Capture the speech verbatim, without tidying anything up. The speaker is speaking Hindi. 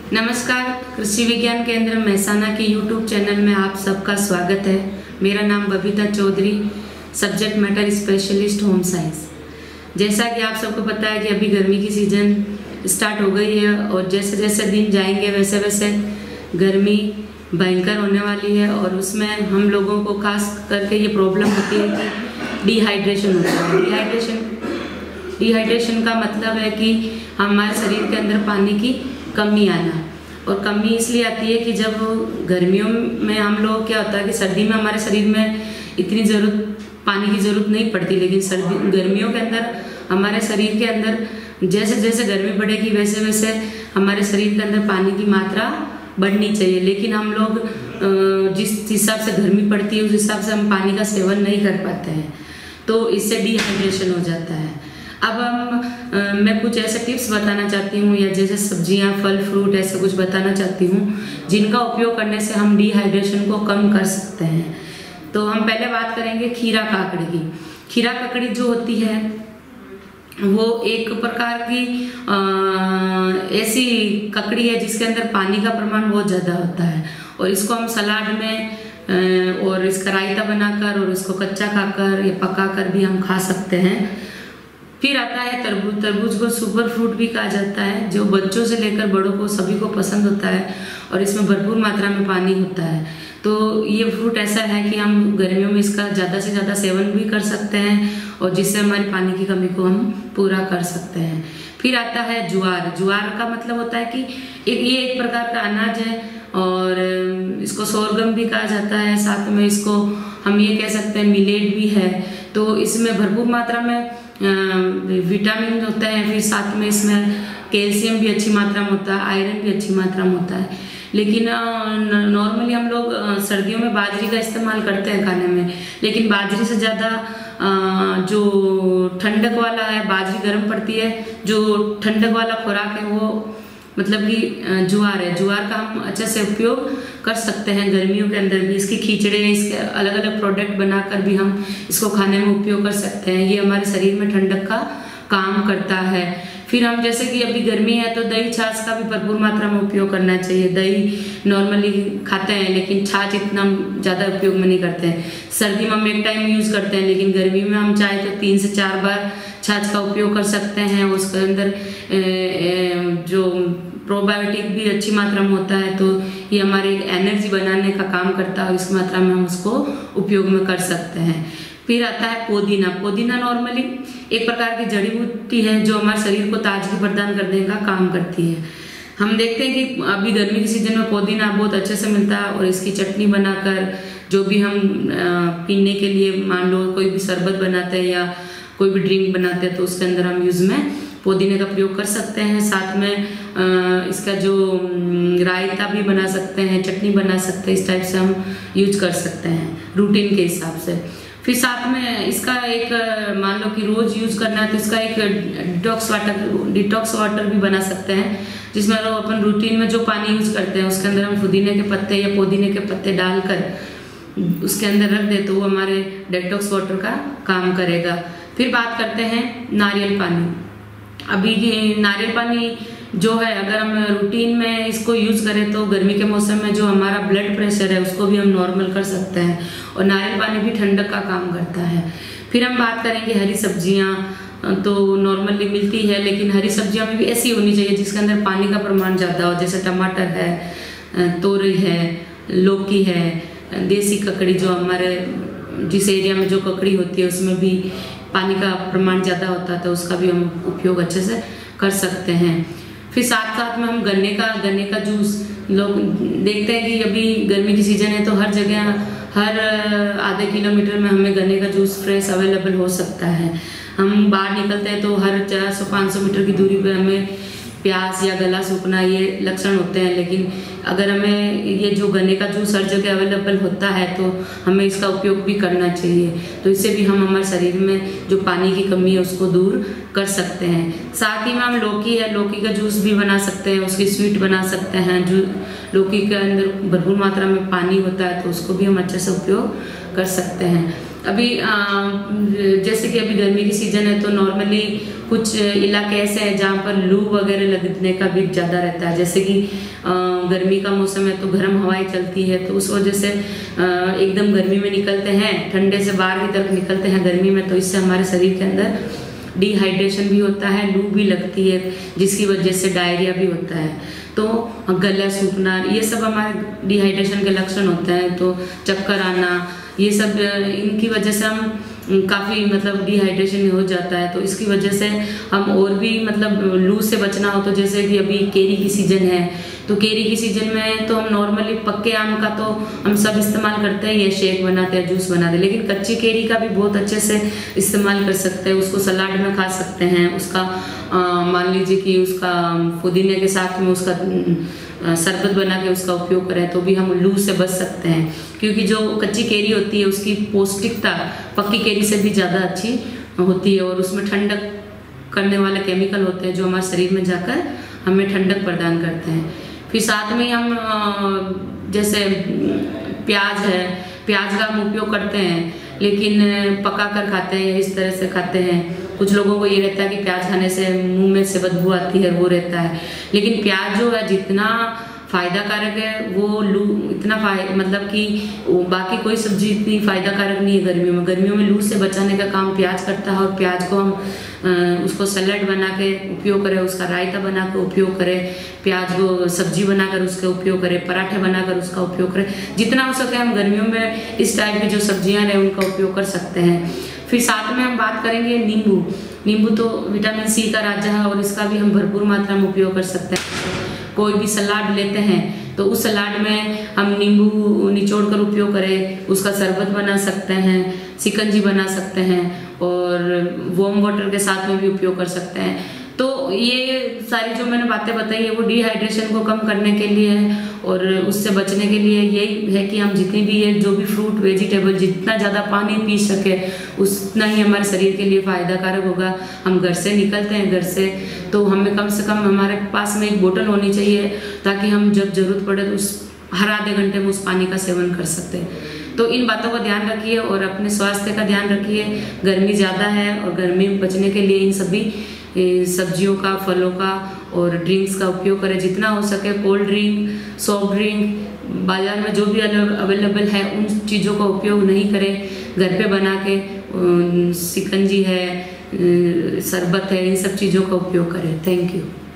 नमस्कार, कृषि विज्ञान केंद्र मेहसाना के यूट्यूब चैनल में आप सबका स्वागत है। मेरा नाम Babita Chaudhary, subject matter specialist home science. जैसा कि आप सबको पता है कि अभी गर्मी की सीज़न स्टार्ट हो गई है और जैसे जैसे दिन जाएंगे वैसे वैसे गर्मी भयंकर होने वाली है और उसमें हम लोगों को खास करके ये प्रॉब्लम होती है कि डिहाइड्रेशन होता है। डिहाइड्रेशन डिहाइड्रेशन का मतलब है कि हमारे शरीर के अंदर पानी की कमी आना, और कमी इसलिए आती है कि जब गर्मियों में हम लोग क्या होता है कि सर्दी में हमारे शरीर में इतनी ज़रूरत पानी की ज़रूरत नहीं पड़ती, लेकिन सर्दी गर्मियों के अंदर हमारे शरीर के अंदर जैसे जैसे गर्मी बढ़ेगी वैसे वैसे हमारे शरीर के अंदर पानी की मात्रा बढ़नी चाहिए, लेकिन हम लोग जिस हिसाब से गर्मी पड़ती है उस हिसाब से हम पानी का सेवन नहीं कर पाते हैं, तो इससे डिहाइड्रेशन हो जाता है। अब हम आ, मैं कुछ ऐसे टिप्स बताना चाहती हूँ, या जैसे सब्जियाँ, फल, फ्रूट ऐसे कुछ बताना चाहती हूँ जिनका उपयोग करने से हम डिहाइड्रेशन को कम कर सकते हैं। तो हम पहले बात करेंगे खीरा काकड़ी की। खीरा ककड़ी जो होती है वो एक प्रकार की आ, ऐसी ककड़ी है जिसके अंदर पानी का प्रमाण बहुत ज़्यादा होता है, और इसको हम सलाद में और इसका रायता बनाकर और इसको कच्चा खाकर या पकाकर भी हम खा सकते हैं। फिर आता है तरबूज। तरबूज को सुपर फ्रूट भी कहा जाता है, जो बच्चों से लेकर बड़ों को सभी को पसंद होता है और इसमें भरपूर मात्रा में पानी होता है। तो ये फ्रूट ऐसा है कि हम गर्मियों में इसका ज़्यादा से ज़्यादा सेवन भी कर सकते हैं और जिससे हमारी पानी की कमी को हम पूरा कर सकते हैं। फिर आता है ज्वार। ज्वार का मतलब होता है कि एक ये एक प्रकार का अनाज है और इसको सोरगम भी कहा जाता है, साथ में इसको हम ये कह सकते हैं मिलेट भी है। तो इसमें भरपूर मात्रा में विटामिन होता है, फिर साथ में इसमें कैल्शियम भी अच्छी मात्रा में होता है, आयरन भी अच्छी मात्रा में होता है। लेकिन नॉर्मली हम लोग सर्दियों में बाजरी का इस्तेमाल करते हैं खाने में, लेकिन बाजरी से ज़्यादा जो ठंडक वाला है, बाजरी गर्म पड़ती है, जो ठंडक वाला खुराक है वो मतलब कि ज्वार है। ज्वार का हम अच्छे से उपयोग कर सकते हैं गर्मियों के अंदर भी। इसकी खिचड़े, इसके अलग अलग प्रोडक्ट बनाकर भी हम इसको खाने में उपयोग कर सकते हैं। ये हमारे शरीर में ठंडक का काम करता है। फिर हम जैसे कि अभी गर्मी है तो दही छाछ का भी भरपूर मात्रा में उपयोग करना चाहिए। दही नॉर्मली खाते हैं लेकिन छाछ इतना ज़्यादा उपयोग में नहीं करते हैं। सर्दी में हम एक टाइम यूज़ करते हैं, लेकिन गर्मी में हम चाहे तो तीन से चार बार छाछ का उपयोग कर सकते हैं। उसके अंदर जो प्रोबायोटिक भी अच्छी मात्रा में होता है, तो ये हमारी एनर्जी बनाने का काम करता है, इस मात्रा में हम उसको उपयोग में कर सकते हैं। फिर आता है पुदीना। पुदीना नॉर्मली एक प्रकार की जड़ी बूटी है जो हमारे शरीर को ताजगी प्रदान करने का काम करती है। हम देखते हैं कि अभी गर्मी के सीजन में पुदीना बहुत अच्छे से मिलता है और इसकी चटनी बनाकर जो भी हम पीने के लिए, मान लो कोई भी शरबत बनाते हैं या कोई भी ड्रिंक बनाते हैं तो उसके अंदर हम यूज़ में पुदीने का प्रयोग कर सकते हैं। साथ में इसका जो रायता भी बना सकते हैं, चटनी बना सकते हैं, इस टाइप से हम यूज कर सकते हैं रूटीन के हिसाब से। फिर साथ में इसका एक मान लो कि रोज यूज करना है तो इसका एक डिटॉक्स वाटर डिटॉक्स वाटर भी बना सकते हैं, जिसमें लोग अपन रूटीन में जो पानी यूज करते हैं उसके अंदर हम पुदीने के पत्ते या पुदीने के पत्ते डालकर उसके अंदर रख दे तो वो हमारे डिटॉक्स वाटर का काम करेगा। फिर बात करते हैं नारियल पानी। अभी नारियल पानी जो है अगर हम रूटीन में इसको यूज़ करें तो गर्मी के मौसम में जो हमारा ब्लड प्रेशर है उसको भी हम नॉर्मल कर सकते हैं, और नारियल पानी भी ठंडक का काम करता है। फिर हम बात करेंगे हरी सब्जियां, तो नॉर्मली मिलती है, लेकिन हरी सब्जियां में भी ऐसी होनी चाहिए जिसके अंदर पानी का प्रमाण ज़्यादा हो, जैसे टमाटर है, तोरई है, लौकी है, देसी ककड़ी जो हमारे जिस एरिया में जो ककड़ी होती है उसमें भी पानी का प्रमाण ज़्यादा होता है तो उसका भी हम उपयोग अच्छे से कर सकते हैं। फिर साथ साथ में हम गन्ने का गन्ने का जूस, लोग देखते हैं कि अभी गर्मी की सीज़न है तो हर जगह हर आधे किलोमीटर में हमें गन्ने का जूस फ्रेश अवेलेबल हो सकता है। हम बाहर निकलते हैं तो हर चार सौ पाँच सौ मीटर की दूरी पर हमें प्यास या गला सूखना ये लक्षण होते हैं, लेकिन अगर हमें ये जो गन्ने का जूस हर जगह अवेलेबल होता है तो हमें इसका उपयोग भी करना चाहिए। तो इससे भी हम हमारे शरीर में जो पानी की कमी है उसको दूर कर सकते हैं। साथ ही में हम लौकी है, लौकी का जूस भी बना सकते हैं, उसकी स्वीट बना सकते हैं। जो लौकी के अंदर भरपूर मात्रा में पानी होता है तो उसको भी हम अच्छे से उपयोग कर सकते हैं। अभी जैसे कि अभी गर्मी की सीजन है तो नॉर्मली कुछ इलाके ऐसे हैं जहाँ पर लू वगैरह लगने का भी ज़्यादा रहता है। जैसे कि गर्मी का मौसम है तो गर्म हवाएं चलती है, तो उस वजह से एकदम गर्मी में निकलते हैं, ठंडे से बाहर की तरफ निकलते हैं गर्मी में, तो इससे हमारे शरीर के अंदर डिहाइड्रेशन भी होता है, लू भी लगती है, जिसकी वजह से डायरिया भी होता है। तो गला सूखना, ये सब हमारे डिहाइड्रेशन के लक्षण होते हैं। तो चक्कर आना, ये सब इनकी वजह से हम काफ़ी मतलब डिहाइड्रेशन हो जाता है। तो इसकी वजह से हम और भी मतलब लू से बचना हो तो जैसे कि अभी केरी की सीज़न है, तो केरी की सीज़न में तो हम नॉर्मली पक्के आम का तो हम सब इस्तेमाल करते हैं, ये शेक बनाते हैं, जूस बनाते हैं, लेकिन कच्ची केरी का भी बहुत अच्छे से इस्तेमाल कर सकते हैं। उसको सलाद में खा सकते हैं, उसका मान लीजिए कि उसका पुदीने के साथ में उसका शरबत बना के उसका उपयोग करें तो भी हम लू से बच सकते हैं, क्योंकि जो कच्ची केरी होती है उसकी पौष्टिकता पक्की केरी से भी ज़्यादा अच्छी होती है, और उसमें ठंडक करने वाले केमिकल होते हैं जो हमारे शरीर में जाकर हमें ठंडक प्रदान करते हैं। फिर साथ में हम जैसे प्याज है, प्याज का हम उपयोग करते हैं, लेकिन पका कर खाते हैं, इस तरह से खाते हैं। कुछ लोगों को ये रहता है कि प्याज खाने से मुंह में से बदबू आती है, वो रहता है, लेकिन प्याज जो है जितना फायदा कारक है वो लू इतना फायदा मतलब कि बाकी कोई सब्जी इतनी फायदा कारक नहीं है गर्मियों में। गर्मियों में लू से बचाने का काम प्याज करता है, और प्याज को हम उसको सलाद बना के उपयोग करें, उसका रायता बना के उपयोग करें, प्याज को सब्जी बनाकर उसका उपयोग करें, पराठे बनाकर उसका उपयोग करें। जितना हो सके हम गर्मियों में इस टाइप की जो सब्जियां हैं उनका उपयोग कर सकते हैं। फिर साथ में हम बात करेंगे नींबू। नींबू तो विटामिन सी का राजा है और इसका भी हम भरपूर मात्रा में उपयोग कर सकते हैं। कोई भी सलाद लेते हैं तो उस सलाद में हम नींबू निचोड़ कर उपयोग करें, उसका शरबत बना सकते हैं, शिकंजी बना सकते हैं, और वार्म वाटर के साथ में भी उपयोग कर सकते हैं। तो ये सारी जो मैंने बातें बताई है वो डिहाइड्रेशन को कम करने के लिए है, और उससे बचने के लिए यही है कि हम जितनी भी ये जो भी फ्रूट वेजिटेबल जितना ज़्यादा पानी पी सके उतना ही हमारे शरीर के लिए फ़ायदा कारक होगा। हम घर से निकलते हैं, घर से तो हमें कम से कम हमारे पास में एक बोतल होनी चाहिए, ताकि हम जब ज़रूरत पड़े तो उस हर आधे घंटे में उस पानी का सेवन कर सकते हैं। तो इन बातों का ध्यान रखिए और अपने स्वास्थ्य का ध्यान रखिए। गर्मी ज़्यादा है और गर्मी में बचने के लिए इन सभी सब्जियों का, फलों का और ड्रिंक्स का उपयोग करें जितना हो सके। कोल्ड ड्रिंक, सॉफ्ट ड्रिंक बाजार में जो भी अवेलेबल है उन चीज़ों का उपयोग नहीं करें। घर पे बना के शिकंजी है, शरबत है, इन सब चीज़ों का उपयोग करें। Thank you.